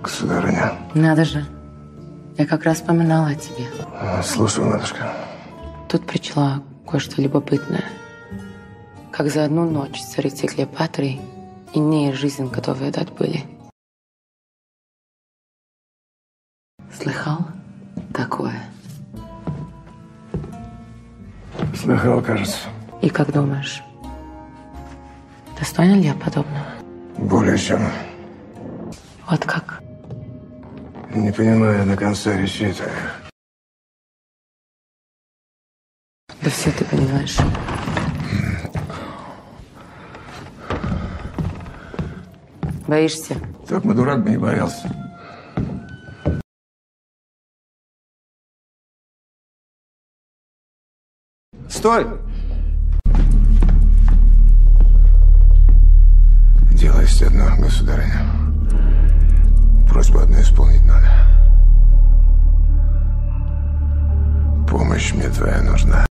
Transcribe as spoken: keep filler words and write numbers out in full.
Государыня. Надо же. Я как раз вспоминала о тебе. Слушаю, матушка. Тут прочла кое-что любопытное. Как за одну ночь с царицей Клеопатрой иные жизнь готовы отдать были. Слыхал такое? Слыхал, кажется. И как думаешь, достойна ли я подобного? Более чем. Вот как? Не понимаю до конца речей твоих. Да все ты понимаешь. Боишься? Так мы дурак бы не боялся. Стой! Дело есть одно, государыня. Просьбу одну исполнить надо. Помощь мне твоя нужна.